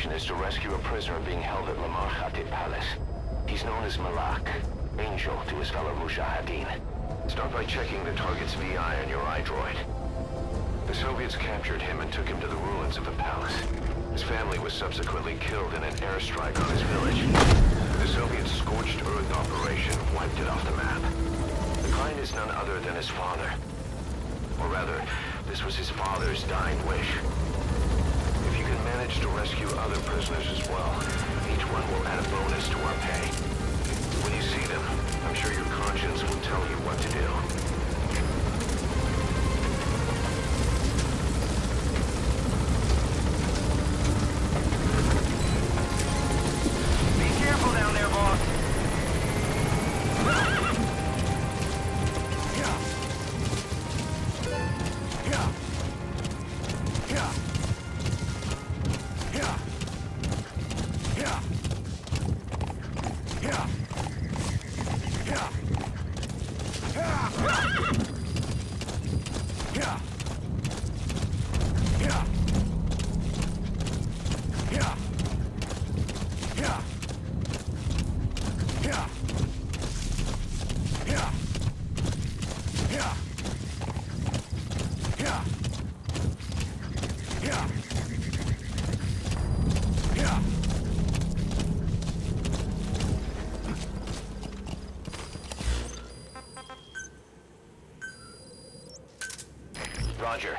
mission is to rescue a prisoner being held at Lamar Khatib Palace. He's known as Malak, Angel to his fellow Mujahideen. Start by checking the target's VI on your iDroid. The Soviets captured him and took him to the ruins of the palace. His family was subsequently killed in an airstrike on his village. The Soviet scorched earth operation wiped it off the map. The client is none other than his father. Or rather, this was his father's dying wish. If you can manage to rescue other prisoners as well, each one will add a bonus to our pay. When you see them, I'm sure your conscience will tell you what to do. Roger.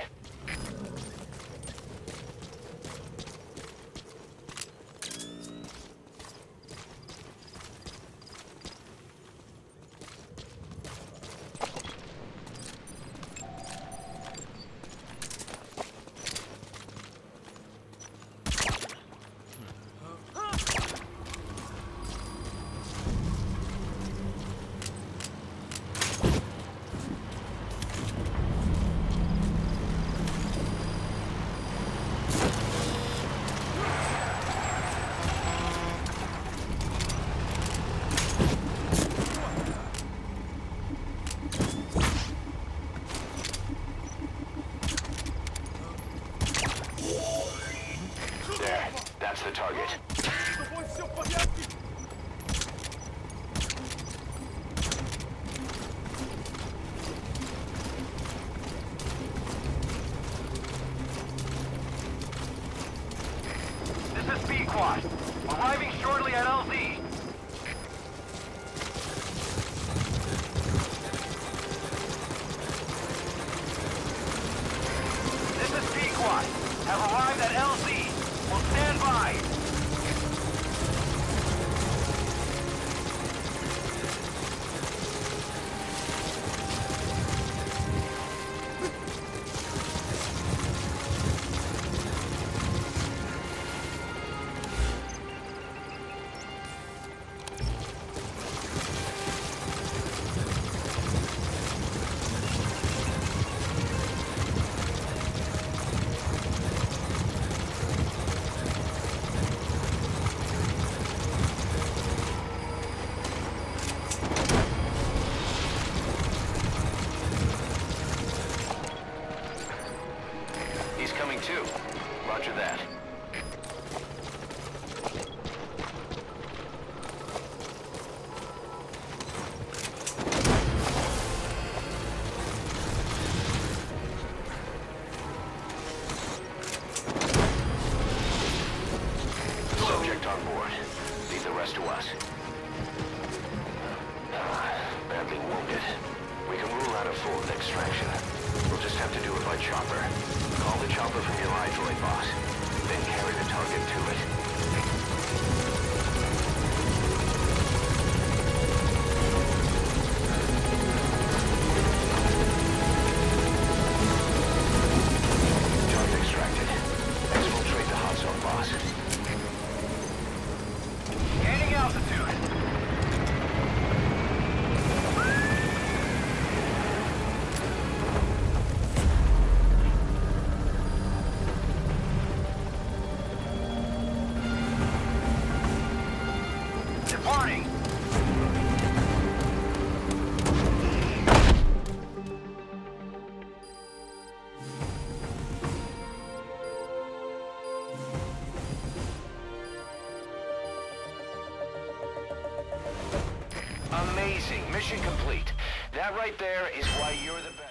That's the target. This is B-Quad. Arriving shortly at LZ. This is B-Quad. Have arrived at LZ. We'll stand by. Coming too. Roger that. Subject on board. Leave the rest to us. Badly wounded. We can rule out a full extraction. We'll just have to do it by chopper. Call the chopper from your iDroid, boss. Then carry the target to it. Target extracted. Exfiltrate the hot zone, boss. Gaining altitude. Mission complete. That right there is why you're the best.